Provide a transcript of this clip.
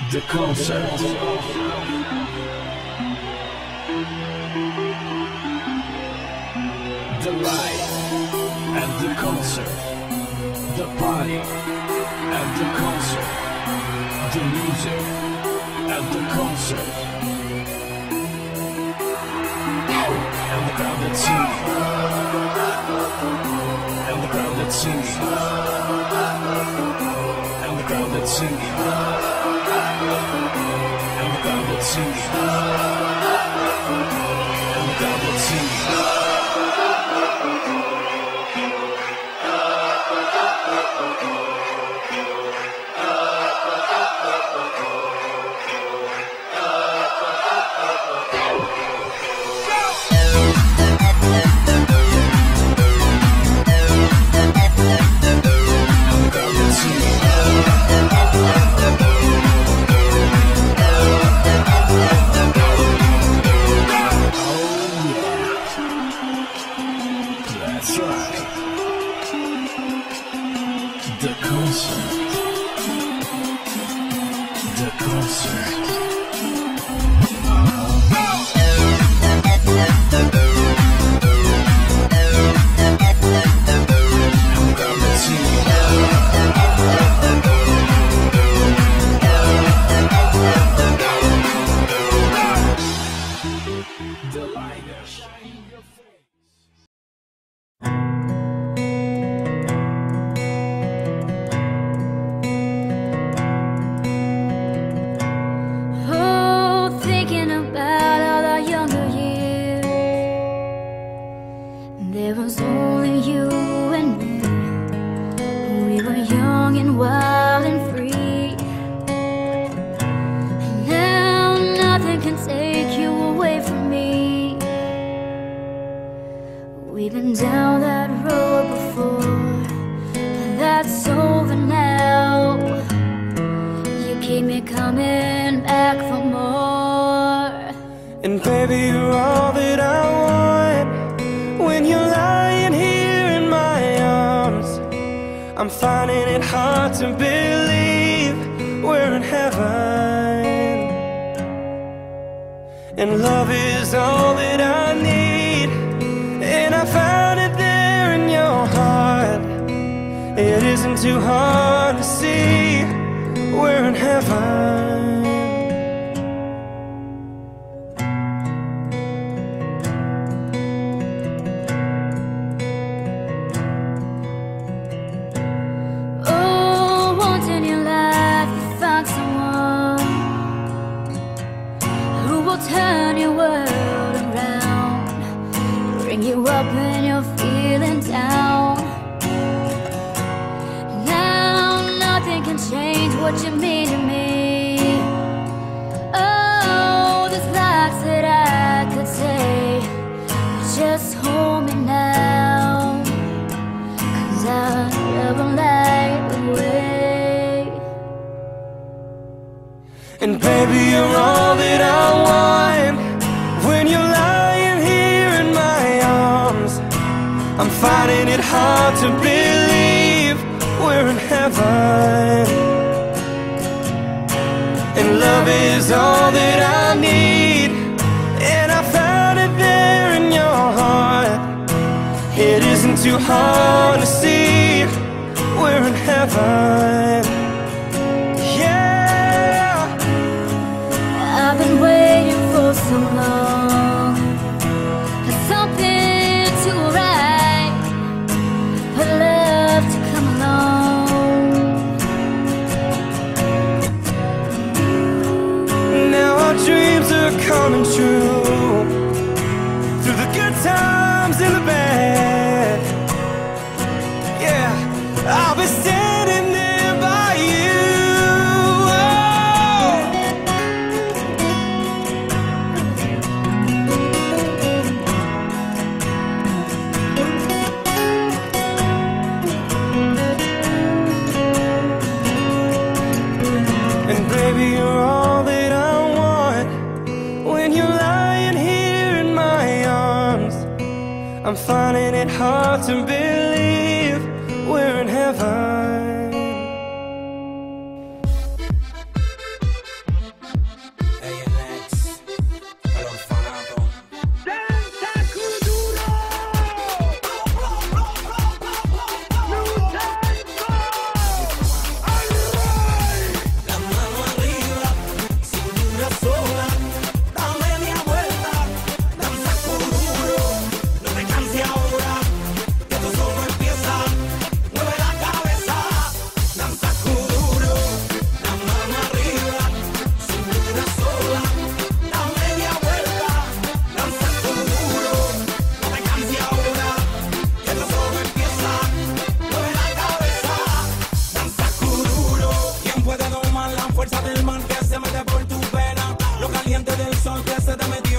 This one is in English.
The concert. The life and the concert. The party and the concert. The music and the concert. And the crowd that's singing. And the crowd that's singing. And the crowd that's singing. And the crowd that's singing. And the crowd that's singing. The concert. The concert. The light that shines in your face. There was only you and me. We were young and wild and free. And now nothing can take you away from me. We've been down that road before, and that's over now. You keep me coming back for more. And baby, you're all that I want. When you're lying here in my arms, I'm finding it hard to believe we're in heaven. And love is all that I need, and I found it there in your heart. It isn't too hard to see we're in heaven. Turn your world around, bring you up when you're feeling down. Now nothing can change what you mean to me. Oh, there's lots that I could say, but just hold me now, 'cause I'll never light the way. And baby, you're all that I want. When you're lying here in my arms, I'm finding it hard to believe we're in heaven. And love is all that I need, and I found it there in your heart. It isn't too hard to see we're in heaven. I've been waiting for so long, for something to arrive, for love to come along. Now our dreams are coming true, through the good times and the bad. Yeah, I'll be standing there by you. And baby, you're all that I want. When you're lying here in my arms, I'm finding it hard to believe we're in heaven. del sol que se te metió